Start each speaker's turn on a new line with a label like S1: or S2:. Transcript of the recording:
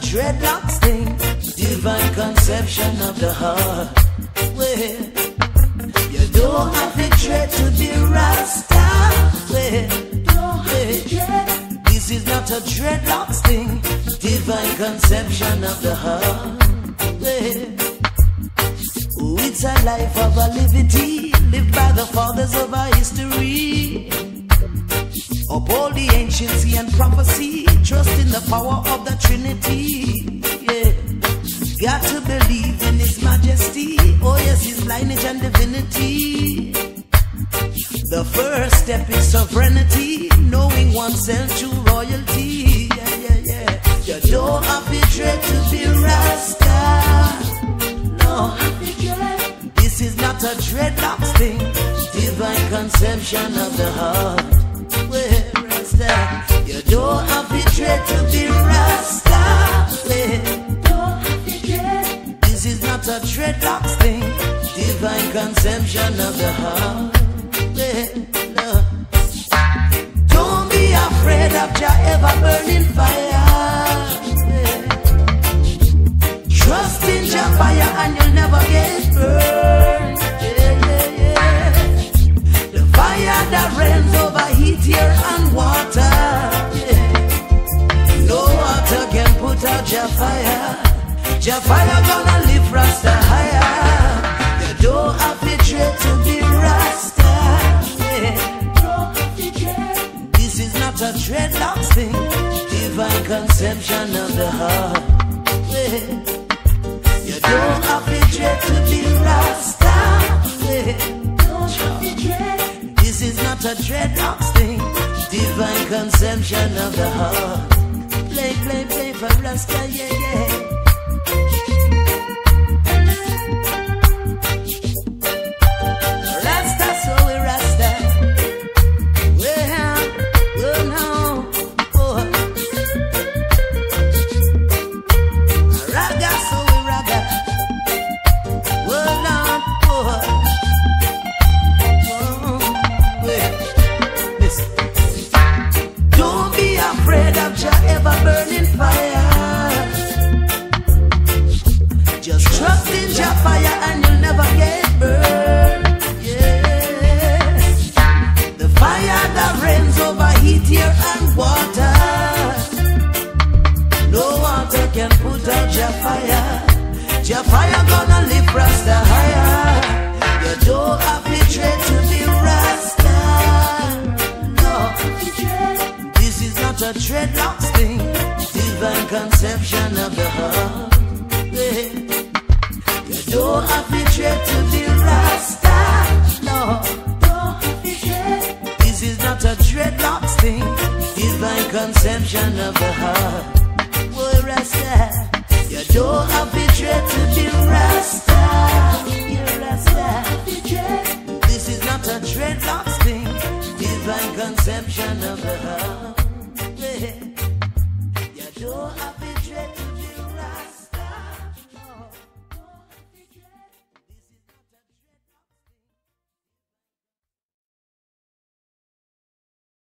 S1: dreadlocks thing, divine conception of the heart. Well, you don't have to dread to be Rasta. Well, this is not a dreadlocks thing, divine conception of the heart. Well, it's a life of a liberty, lived by the fathers of our history. Uphold the anciency and prophecy, trust in the power of the Trinity. Yeah, got to believe in His majesty. Oh yes, His lineage and divinity. The first step is sovereignty, knowing oneself true royalty. Yeah, yeah, yeah. You don't have to dread to be Rasta. No, this is not a dreadlocks thing, divine conception of the heart. Well, Rasta, you don't have to dread to be Rasta. Well, this is not a dreadlocks thing, divine conception of the heart. Well, no. Don't be afraid of Jah ever burning fire. Well, trust in Jah fire and you'll never get burned. Yeah, yeah, yeah. The fire that rains over heat, air and water. Yeah. No water can put out Jah fire. Jah fire gonna lift Rasta higher. You don't have to dread to be Rasta. Yeah. This is not a dreadlocks thing, divine conception of the heart. Yeah. You don't have to dread to be Rasta. Yeah. This is not a dreadlocks thing, divine conception of the heart. Play, play, play for Rasta, yeah, yeah. Rasta, so we Rasta. Well, oh no, oh. Raga, so we raga. Well, Lord, oh. Don't be afraid of Jah ever burning fire. Just trust in Jah fire and you'll never get burned. Yeah, the fire that rains over heat, air and water. No water can put out Jah fire. Jah fire gonna lift Rasta higher. You don't have to dread to be Rasta. No, this is not a dreadlocks thing, divine conception of the heart. Yeah. You don't have to dread to be Rasta. No, this is not a dreadlocks thing, divine conception of the heart. Boy, Rasta, you don't have to dread to be Rasta. Yeah, Rasta. This is not a dreadlocks thing, divine conception of the heart. Yeah. You don't have